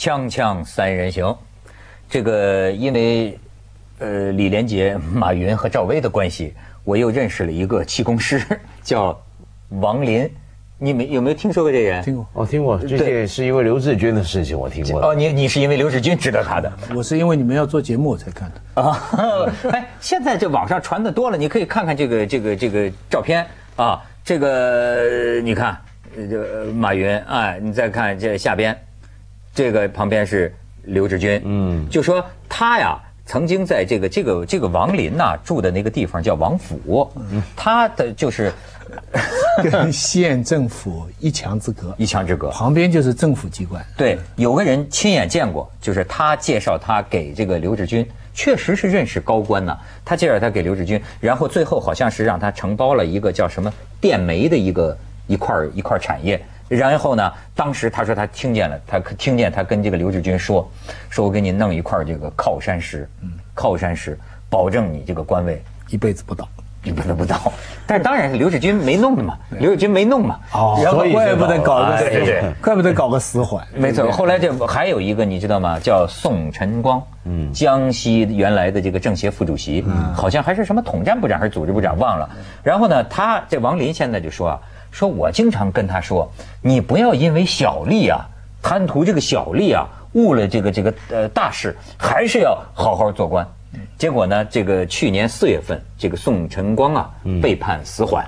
锵锵三人行，这个因为李连杰、马云和赵薇的关系，我又认识了一个气功师，叫王林。你有没有听说过这人？ 听过， 哦，听过。这件是因为刘志军的事情，我听过。 哦，你是因为刘志军知道他的？ 我是因为你们要做节目我才看的。 啊，哎，现在这网上传的多了，你可以看看这个照片啊，这个你看，这个马云，哎，你再看这下边，这个旁边是刘志军，就说他呀。曾经在这个王林呐住的那个地方叫王府，他的就是跟县政府一墙之隔， 一墙之隔， 旁边就是政府机关。 对，有个人亲眼见过，就是他介绍他给这个刘志军，确实是认识高官呐。他介绍他给刘志军，然后最后好像是让他承包了一个叫什么电煤的一块产业。然后呢，当时他说他听见他跟这个刘志军说我给你弄一块这个靠山石，靠山石，保证你这个官位一辈子不倒。 一辈子不倒。但是当然是刘志军没弄的嘛，刘志军没弄嘛。 哦， 然后怪不得搞个对， 怪不得搞个死缓。 没错，后来这还有一个你知道吗？叫宋晨光，江西原来的这个政协副主席，好像还是什么统战部长还是组织部长忘了。然后呢，他这王林现在就说我经常跟他说，你不要因为小利啊，贪图这个小利啊，误了这个大事，还是要好好做官。结果呢，这个去年4月份，这个宋晨光啊被判死缓。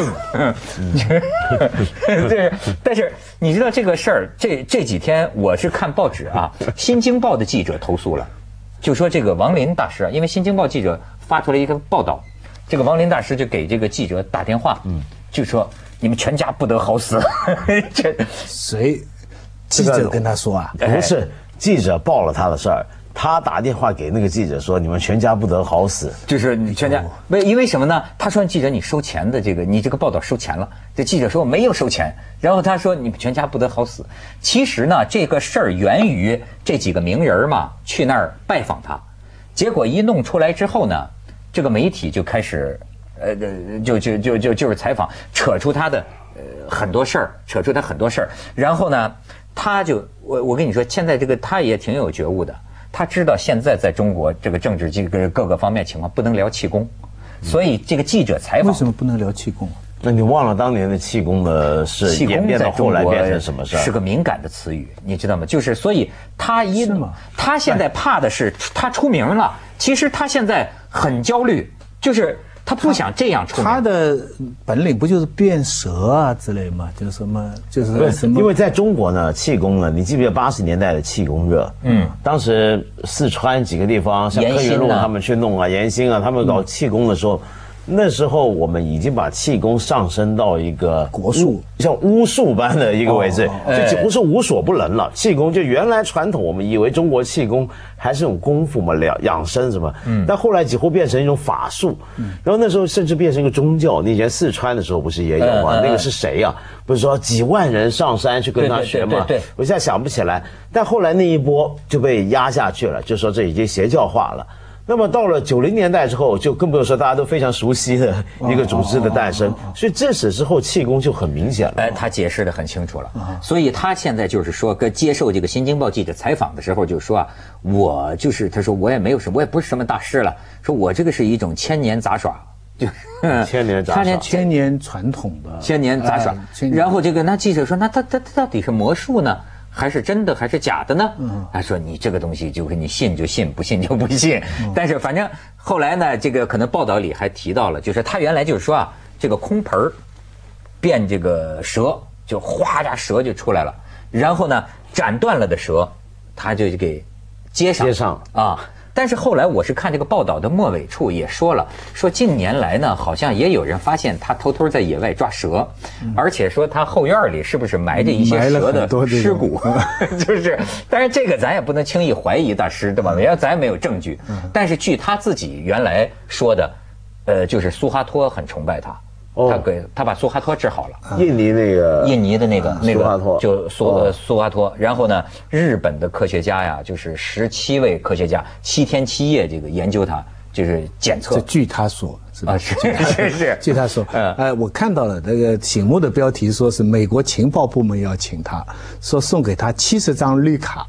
但是你知道这个事儿，这几天我是看报纸啊，《新京报》的记者投诉了，就说这个王林大师啊，因为《新京报》记者发出了一个报道，这个王林大师就给这个记者打电话，就说你们全家不得好死。 谁？记者跟他说啊？ 不是，记者报了他的事儿。他打电话给那个记者说：“你们全家不得好死。” 就是你全家因为什么呢？他说：“记者，你收钱的你这个报道收钱了。”这记者说：“我没有收钱。”然后他说：“你们全家不得好死。”其实呢，这个事儿源于这几个名人嘛去那儿拜访他，结果一弄出来之后呢，这个媒体就开始就是采访，扯出他的很多事儿，然后呢，他就我跟你说，现在这个他也挺有觉悟的。他知道现在在中国这个政治各个方面情况不能聊气功，所以这个记者采访为什么不能聊气功？ 那你忘了当年的气功的事演变到后来变成什么事？ 是个敏感的词语，你知道吗？就是所以他现在怕的是他出名了，其实他现在很焦虑，就是他不想这样出名。 他的本领不就是变蛇啊之类吗？就是什么，就是什么？ 因为在中国呢，气功呢，你记不记得80年代的气功热？当时四川几个地方，像柯云路他们去弄啊，延兴啊，他们搞气功的时候。那时候我们已经把气功上升到一个国术， 像巫术般的一个位置，就几乎是无所不能了。气功就原来传统我们以为中国气功还是种功夫嘛，养生什么，但后来几乎变成一种法术，然后那时候甚至变成一个宗教。你以前四川的时候不是也有吗？那个是谁呀？不是说几万人上山去跟他学吗？ 对， 我现在想不起来。但后来那一波就被压下去了，就说这已经邪教化了。那么到了90年代之后，就更不用说大家都非常熟悉的一个组织的诞生，所以自此之后气功就很明显了。 他解释得很清楚了，所以他现在就是说，接受这个《新京报》记者采访的时候就说啊，我就是他说我也没有什么，我也不是什么大师了，说我这个是一种千年杂耍，就千年杂耍， 千年传统的千年杂耍。然后那记者说，那他到底是魔术呢？还是真的还是假的呢？他说你这个东西就是你信就信，不信就不信。但是反正后来呢，这个可能报道里还提到了，就是他原来就是说啊，这个空盆变这个蛇，就哗家蛇就出来了，然后呢斩断了的蛇，他就给接上啊。但是后来我是看这个报道的末尾处也说了，说近年来呢，好像也有人发现他偷偷在野外抓蛇，而且说他后院里是不是埋着一些蛇的尸骨，就是，但是这个咱也不能轻易怀疑大师，对吧？因为咱也没有证据。但是据他自己原来说的，就是苏哈托很崇拜他。他把苏哈托治好了， 印尼的那个苏哈托就苏哈托，然后呢，日本的科学家呀，就是17位科学家7天7夜这个研究它，就是检测。 这据他说是吧？ 是， 据他说，我看到了那个醒目的标题，说是美国情报部门要请他，说送给他70张绿卡。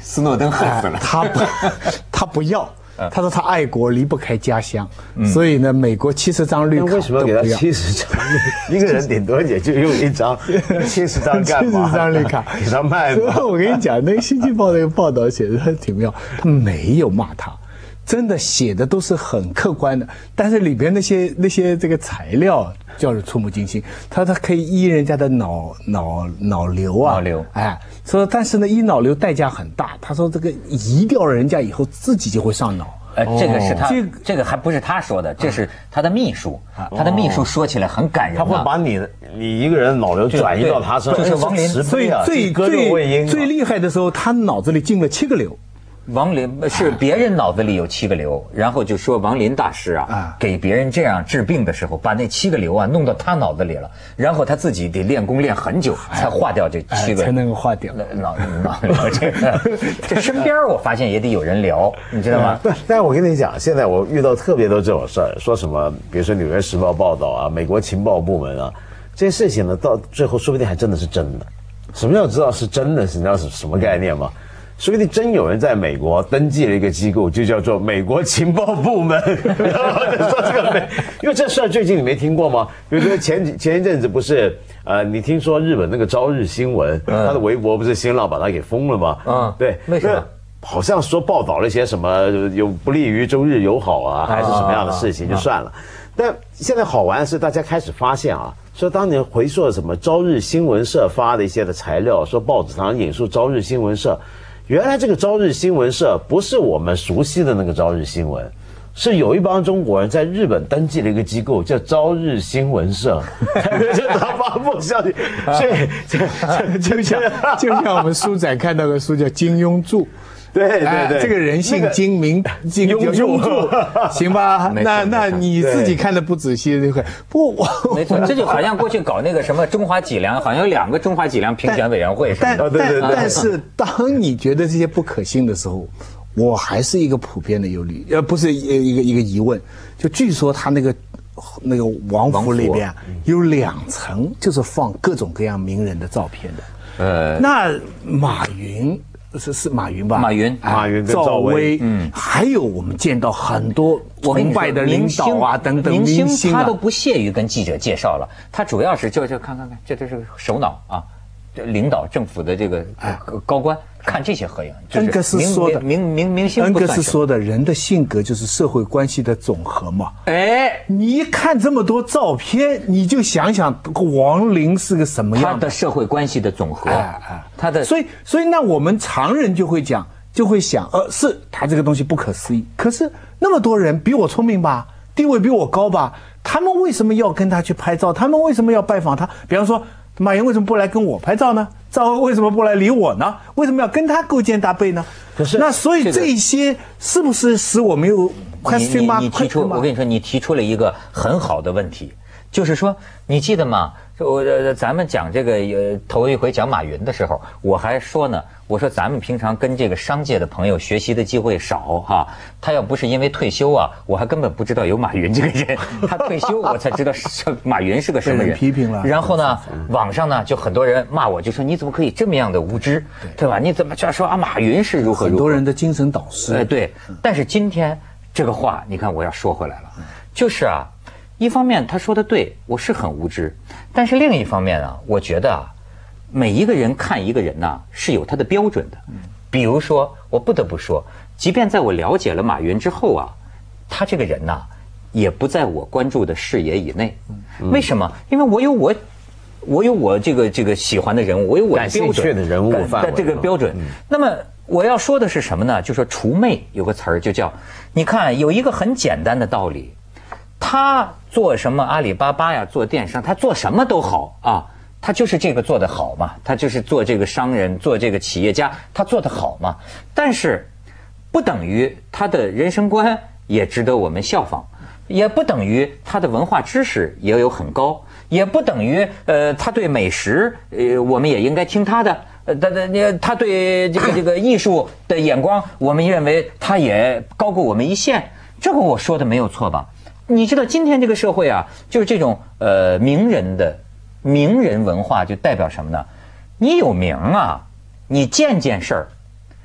斯诺登恨死了， 他不要。他说他爱国离不开家乡，所以呢，美国70张绿卡为什么要给他70张？一个人顶多也就用1张，70张干嘛？ 70张绿卡给他卖嘛。 我跟你讲，那个《星期报》那个报道写的挺妙，他没有骂他。真的写的都是很客观的，但是里边那些这个材料叫人触目惊心。他可以医人家的脑瘤啊， 脑瘤， 哎，说但是呢，医脑瘤代价很大。他说这个移掉了人家以后，自己就会上脑。 这个是他，这个还不是他说的，这是他的秘书，他的秘书说起来很感人。 他会把你一个人脑瘤转移到他身上， 就是王林， 所以最厉害的时候，他脑子里进了7个瘤。 王林是别人脑子里有7个瘤，然后就说王林大师给别人这样治病的时候，把那7个瘤弄到他脑子里了，然后他自己得练功练很久才化掉这7个， 才能够化掉脑瘤。这身边我发现也得有人聊，你知道吗？ 但我跟你讲，现在我遇到特别多这种事儿，说什么，比如说《纽约时报》报道啊，美国情报部门啊，这些事情呢，到最后说不定还真的是真的。什么叫知道是真的？你知道是什么概念吗？说不定真有人在美国登记了一个机构，就叫做美国情报部门。然后就说这个因为这事儿最近你没听过吗？比如说前一阵子不是你听说日本那个朝日新闻，他的微博不是新浪把他给封了吗？对， 为什么？ 好像说报道了一些什么有不利于中日友好啊，还是什么样的事情，就算了。但现在好玩的是，大家开始发现说当年回溯什么朝日新闻社发的一些的材料，说报纸上引述朝日新闻社。原来这个朝日新闻社不是我们熟悉的那个朝日新闻，是有一帮中国人在日本登记了一个机构叫朝日新闻社，就他发布消息，所以就像我们书展看到的书叫金庸著。 对， 这个人姓金，名庸著，行吧？那你自己看的不仔细就会不， 没错，这就好像过去搞那个什么中华脊梁，好像有2个中华脊梁评选委员会什么的。但是当你觉得这些不可信的时候，我还是一个普遍的忧虑，不是一个疑问。就据说他那个王府里边有2层，就是放各种各样名人的照片的。那马云。是马云吧？ 马云跟赵薇， 还有我们见到很多崇拜的领导啊等等明星他都不屑于跟记者介绍了，他主要是就看，这都是首脑啊，这领导政府的这个高官。看这些合影， 恩格斯说的明星。 恩格斯说的，人的性格就是社会关系的总和嘛。你一看这么多照片，你就想想王林是个什么样的，他的社会关系的总和。他的， 所以那我们常人就会想，是他这个东西不可思议。可是那么多人比我聪明吧，地位比我高吧，他们为什么要跟他去拍照？他们为什么要拜访他？比方说，马云为什么不来跟我拍照呢？赵薇为什么不来理我呢？为什么要跟他勾肩搭背呢？ 可是， 那所以这些是不是使我们有question mark？ 我跟你说，你提出了一个很好的问题，就是说，你记得吗？咱们讲这个头一回讲马云的时候，我还说呢，我说咱们平常跟这个商界的朋友学习的机会少哈。他要不是因为退休我还根本不知道有马云这个人。他退休我才知道马云是个什么人。 批评了。 然后呢，网上呢就很多人骂我，就说你怎么可以这么样的无知，对吧？你怎么就说马云是如何？ 很多人的精神导师。 对。但是今天这个话，你看我要说回来了，就是一方面他说的对，我是很无知，但是另一方面我觉得每一个人看一个人是有他的标准的。比如说，我不得不说，即便在我了解了马云之后他这个人也不在我关注的视野以内。为什么？因为我有我这个喜欢的人物，我有我的标准， 感兴趣的人物范围的这个标准。那么我要说的是什么呢？就说除魅有个词儿就叫，你看有一个很简单的道理。他做什么阿里巴巴做电商，他做什么都好他就是这个做得好嘛，他就是做这个商人，做这个企业家，他做得好嘛。但是不等于他的人生观也值得我们效仿，也不等于他的文化知识也有很高，也不等于他对美食我们也应该听他的，他对这个艺术的眼光，我们认为他也高过我们一线。这个我说的没有错吧？你知道今天这个社会就是这种名人文化就代表什么呢？你有名你件事儿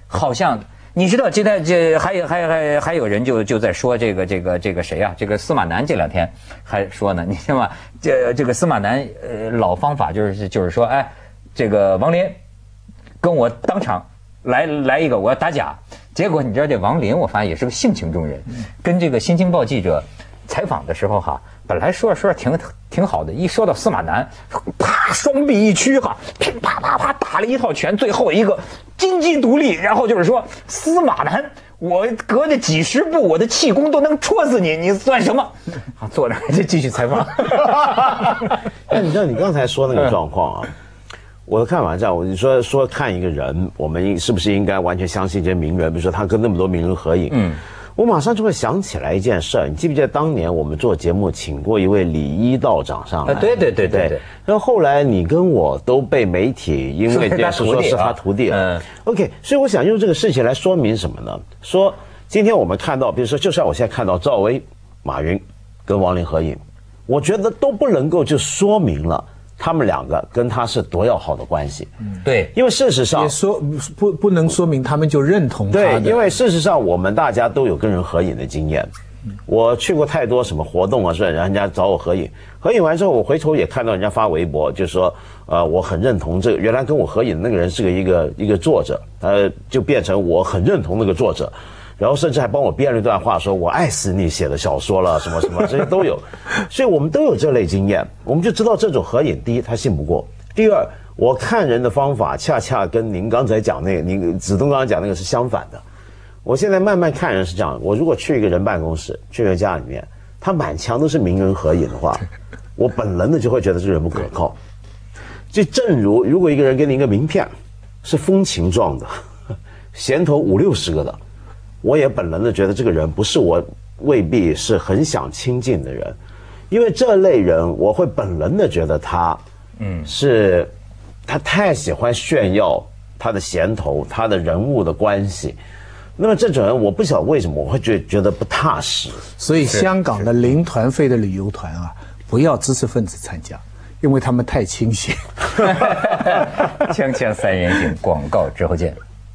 好像你知道，这还有人就在说这个谁啊？这个司马南这2天还说呢，你知道吗？这个司马南老方法就是说，哎，这个王林跟我当场来一个，我要打假。结果你知道这王林，我发现也是个性情中人，跟这个新京报记者采访的时候哈，本来说着挺好的，一说到司马南，啪双臂一屈哈，噼啪啪啪打了一套拳，最后一个金鸡独立，然后就是说司马南，我隔着几十步，我的气功都能戳死你，你算什么？啊，坐那就继续采访。 那你知道你刚才说那个状况啊？我的看法是这样，你说看一个人，我们是不是应该完全相信这些名人？比如说他跟那么多名人合影，我马上就会想起来一件事儿。你记不记得当年我们做节目请过一位李一道长上来？ 对。 然后后来你跟我都被媒体因为电视说是他徒弟了。OK， 所以我想用这个事情来说明什么呢？说今天我们看到，比如说就像我现在看到赵薇、马云跟王林合影，我觉得都不能够就说明了他们2个跟他是多要好的关系。 对， 因为事实上也说不能说明他们就认同他的。 对，因为事实上我们大家都有跟人合影的经验。我去过太多什么活动啊，是人家找我合影，合影完之后我回头也看到人家发微博，就是说我很认同这个，原来跟我合影的那个人是一个作者，就变成我很认同那个作者。然后甚至还帮我编了一段话，说我爱死你写的小说了，什么什么这些都有，所以我们都有这类经验，我们就知道这种合影，第一他信不过，第二我看人的方法恰恰跟您刚才讲那个，您子东刚刚讲那个是相反的。我现在慢慢看人是这样，我如果去一个人办公室，去一个家里面，他满墙都是名人合影的话，我本能的就会觉得这个人不可靠。就正如果一个人给你一个名片，是风琴状的，弦头50-60个的。我也本能的觉得这个人不是我未必是很想亲近的人，因为这类人我会本能的觉得他，他太喜欢炫耀他的衔头，他的人物的关系。那么这种人我不晓得为什么我会觉得不踏实。 所以香港的零团费的旅游团啊，不要知识分子参加，因为他们太清闲。 锵锵三人行，广告之后见。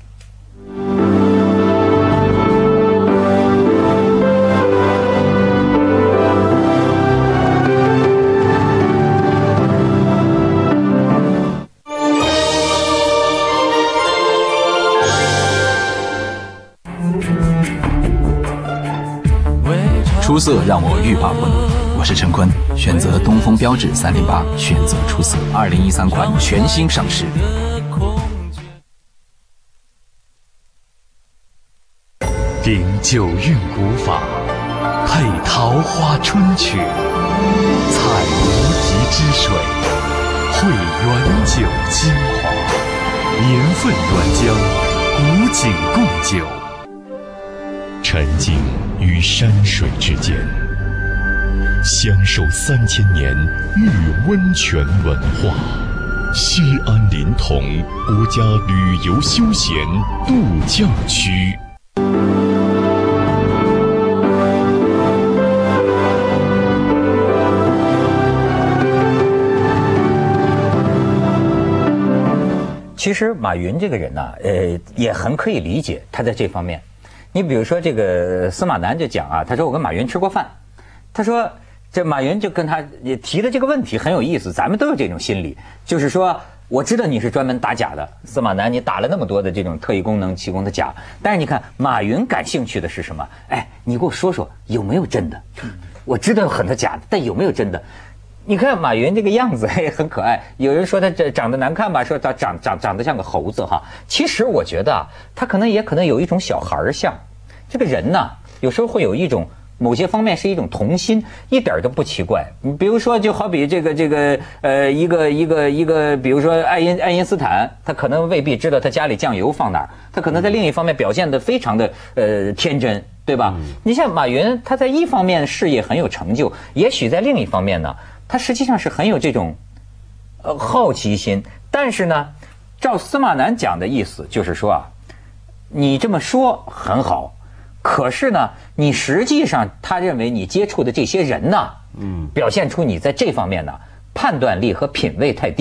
出色让我欲罢不能。我是陈坤，选择东风标致308，选择出色。2013款全新上市。 秉九韵古法，配桃花春曲，采无极之水，汇原酒精华，年份原浆，古井贡酒。沉浸于山水之间，享受3000年玉温泉文化。西安临潼国家旅游休闲度假区。 其实马云这个人呢，也很可以理解他在这方面。你比如说这个司马南就讲啊，他说我跟马云吃过饭，他说这马云就跟他也提的这个问题很有意思，咱们都有这种心理，就是说我知道你是专门打假的，司马南你打了那么多的这种特异功能气功的假，但是你看马云感兴趣的是什么？哎，你给我说说有没有真的？我知道有很多假的，但有没有真的？你看马云这个样子也很可爱，有人说他这长得难看吧，说他长得像个猴子哈。其实我觉得啊，他可能有一种小孩像。这个人呢，有时候会有一种某些方面是一种童心，一点都不奇怪。你比如说，就好比一个，比如说爱因斯坦，他可能未必知道他家里酱油放哪儿，他可能在另一方面表现得非常的天真，对吧？你像马云，他在一方面事业很有成就，也许在另一方面呢。他实际上是很有这种好奇心，但是呢，照司马南讲的意思就是说啊，你这么说很好，可是呢，你实际上他认为你接触的这些人呢，表现出你在这方面呢判断力和品味太低，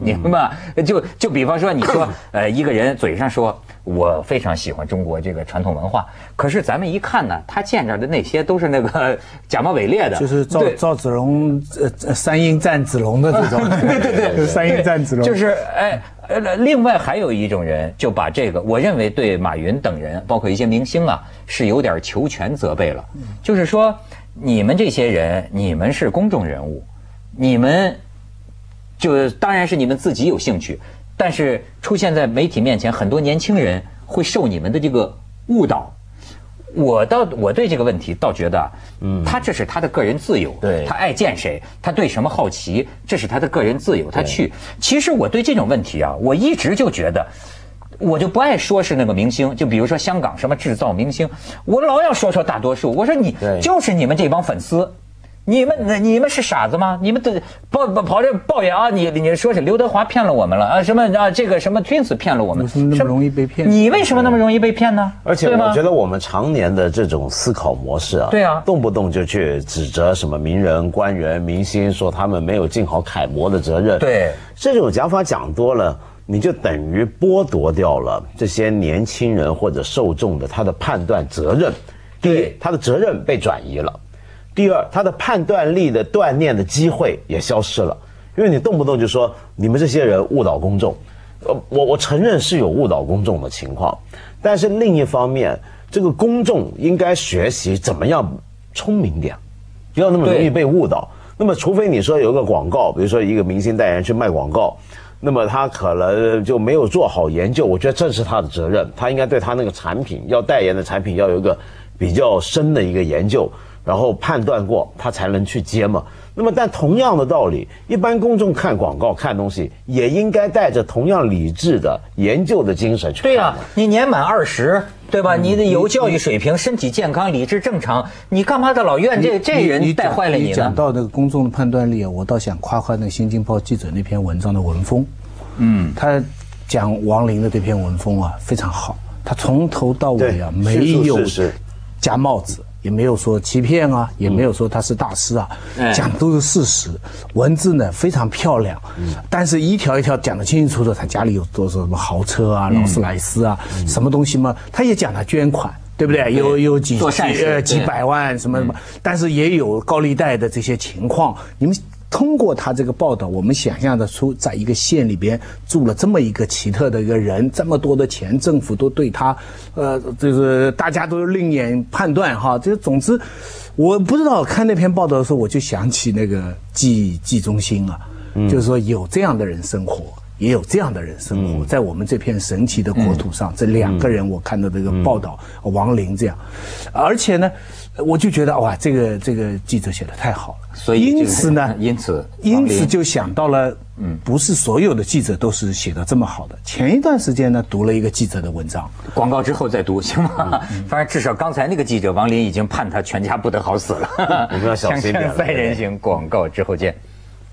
你明白吗？就比方说，你说一个人嘴上说我非常喜欢中国这个传统文化，可是咱们一看呢，他见着的那些都是那个假冒伪劣的， 就是赵子龙三英战子龙的这种，对，三英战子龙， 就是另外还有一种人就把这个，我认为对马云等人，包括一些明星啊，是有点求全责备了。就是说，你们这些人，你们是公众人物，你们就当然是你们自己有兴趣，但是出现在媒体面前，很多年轻人会受你们的这个误导。我对这个问题倒觉得，他这是他的个人自由， 对， 他爱见谁，他对什么好奇，这是他的个人自由，他去。其实我对这种问题啊，我一直就觉得，我就不爱说是那个明星，就比如说香港什么制造明星，我老要说大多数，我说你就是你们这帮粉丝。你们是傻子吗？你们的跑这抱怨啊！你说是刘德华骗了我们了啊？什么啊？这个什么 Twins 骗了我们？ 为什么那么容易被骗？ 你为什么那么容易被骗呢？ 而且我觉得我们常年的这种思考模式啊， 对啊， 动不动就去指责什么名人、官员、明星，说他们没有尽好楷模的责任。 对， 这种讲法讲多了，你就等于剥夺掉了这些年轻人或者受众的他的判断责任。第一，他的责任被转移了。第二，他的判断力的锻炼的机会也消失了，因为你动不动就说你们这些人误导公众，我承认是有误导公众的情况，但是另一方面，这个公众应该学习怎么样聪明点，不要那么容易被误导。那么，除非你说有一个广告，比如说一个明星代言人去卖广告，那么他可能就没有做好研究，我觉得这是他的责任，他应该对他那个产品要代言的产品要有一个比较深的一个研究。然后判断过，他才能去接嘛。那么，但同样的道理，一般公众看广告、看东西，也应该带着同样理智的研究的精神去看。 对呀，你年满20，对吧？你的有教育水平、身体健康、理智正常，你干嘛的老怨这人带坏了你呢？ 你讲到那个公众的判断力，我倒想夸夸那个《新京报》记者那篇文章的文风。他讲王林的这篇文风啊非常好，他从头到尾啊没有加帽子。也没有说欺骗啊，也没有说他是大师啊，讲都是事实，文字呢非常漂亮，但是一条一条讲得清清楚楚，他家里有多少什么豪车啊、劳斯莱斯啊，什么东西嘛，他也讲他捐款，对不对？有几百万什么什么，但是也有高利贷的这些情况，你们。通过他这个报道，我们想象得出，在一个县里边住了这么一个奇特的一个人，这么多的钱，政府都对他，就是大家都另眼判断哈。这总之，我不知道看那篇报道的时候，我就想起那个冀中心啊，就是说有这样的人生活。也有这样的人生活在我们这片神奇的国土上。这2个人我看到这个报道，王林这样，而且呢，我就觉得哇，这个记者写得太好了。 所以因此呢， 因此就想到了，不是所有的记者都是写得这么好的。前一段时间呢，读了一个记者的文章， 广告之后再读行吗？反正至少刚才那个记者王林已经判他全家不得好死了。 我们要小心点。 3人行，广告之后见。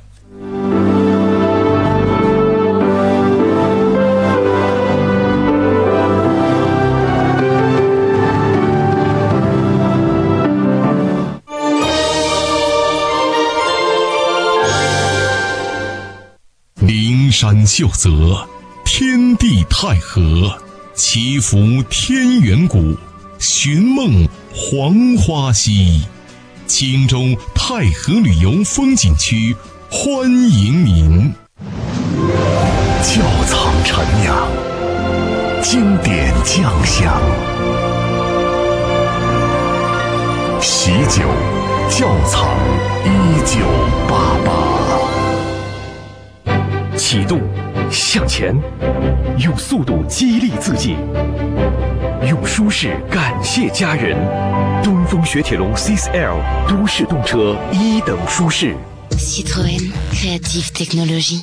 灵山秀泽，天地太和，祈福天元谷，寻梦黄花溪。荆州太和旅游风景区欢迎您。窖藏陈酿，经典酱香，喜酒窖藏1988。启动，向前，用速度激励自己，用舒适感谢家人。东风雪铁龙 6L 都市动车1等舒适。 Citroën Creative Technology。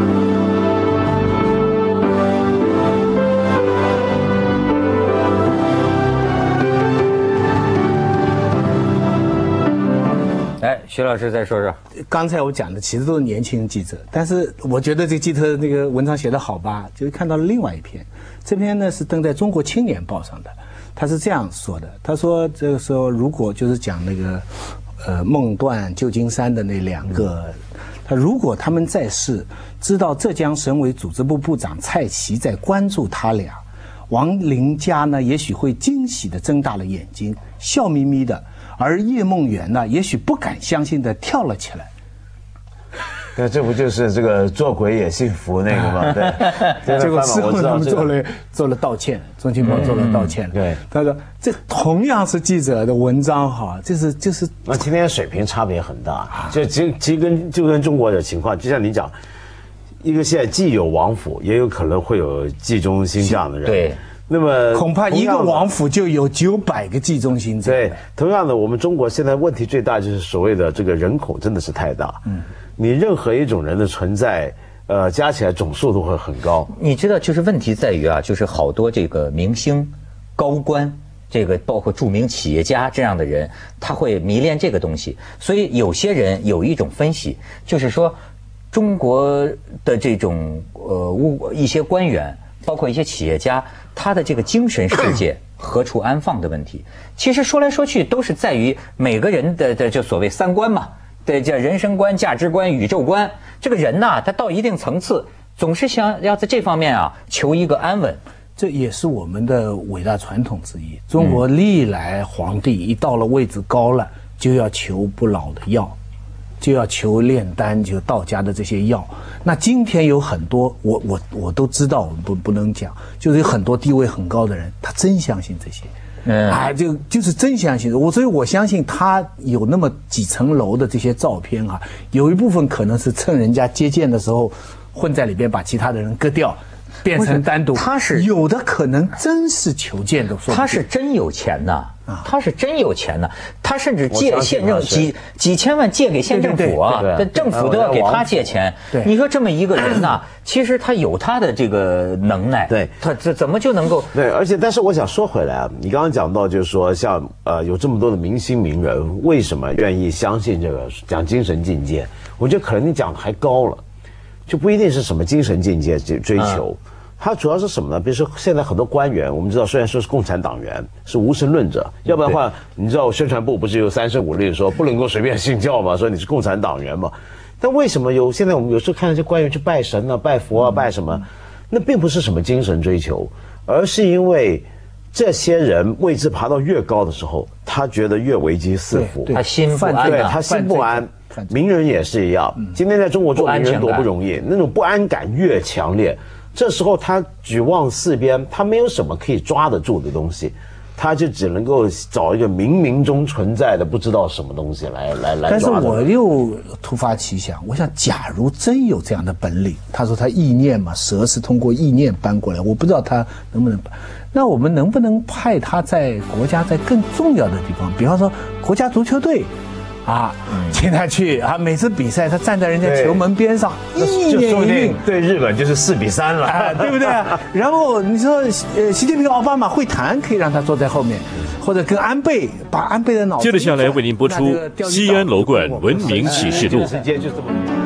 徐老师再说说， 刚才我讲的其实都是年轻记者，但是我觉得这个记者那个文章写得好吧，就是看到了另外一篇，这篇呢是登在《中国青年报》上的，他是这样说的，他说这个时候如果就是讲那个孟段、旧金山的那2个他如果他们在世，知道浙江省委组织部部长蔡奇在关注他俩，王林佳呢也许会惊喜地睁大了眼睛，笑眯眯的，而叶梦圆呢也许不敢相信地跳了起来。 对，这不就是这个做鬼也幸福那个吗？对， 结果事后他们做了道歉，中青报做了道歉。 对， 他说这同样是记者的文章哈，就是那今天水平差别很大，就其实跟中国的情况，就像你讲，一个现在既有王府，也有可能会有季中心这样的人。 对。 那么恐怕一个王府就有900个季中心这样的。 对，同样的，我们中国现在问题最大就是所谓的这个人口真的是太大。你任何一种人的存在，加起来总数都会很高。 你知道，就是问题在于啊，就是好多这个明星、高官，这个包括著名企业家这样的人，他会迷恋这个东西。所以有些人有一种分析，就是说，中国的这种一些官员，包括一些企业家，他的这个精神世界何处安放的问题，其实说来说去都是在于每个人的就所谓三观嘛。对，叫人生观、价值观、宇宙观。这个人呐，他到一定层次，总是想要在这方面啊求一个安稳。 这也是我们的伟大传统之一。中国历来皇帝一到了位置高了，就要求不老的药，就要求炼丹，就道家的这些药。那今天有很多，我都知道，我们不能讲，就是有很多地位很高的人，他真相信这些。就是真相信所以我相信他有那么几层楼的这些照片啊，有一部分可能是趁人家接见的时候混在里边，把其他的人割掉，变成单独。 他是有的可能真是求见的， 他是真有钱呐，他是真有钱呐，他甚至借县政几千万借给县政府啊，政府都要给他借钱。你说这么一个人呐，其实他有他的这个能耐， 对， 他这怎么就能够？ 对，而且但是我想说回来啊，你刚刚讲到就是说像有这么多的明星名人，为什么愿意相信这个讲精神境界？我觉得可能你讲的还高了，就不一定是什么精神境界追求。它主要是什么呢？比如说现在很多官员，我们知道虽然说是共产党员，是无神论者，要不然的话，你知道宣传部不是有3申5令说不能够随便信教嘛，说你是共产党员嘛。但为什么现在我们有时候看那些官员去拜神啊、拜佛啊、拜什么，那并不是什么精神追求，而是因为这些人位置爬到越高的时候，他觉得越危机四伏， 他心不安， 对，他心不安。名人也是一样，今天在中国做名人多不容易，那种不安感越强烈。这时候他举望四边，他没有什么可以抓得住的东西，他就只能够找一个冥冥中存在的不知道什么东西来抓。 但是我又突发奇想，我想假如真有这样的本领，他说他意念嘛，蛇是通过意念搬过来，我不知道他能不能搬。那我们能不能派他在国家在更重要的地方，比方说国家足球队请他去每次比赛他站在人家球门边上，意念一命， 对日本就是4-3了， 对不对？然后你说习近平、奥巴马会谈，可以让他坐在后面，或者跟安倍把安倍的脑子。 接着下来为您播出《西安楼冠文明启示录》。 时间就这么。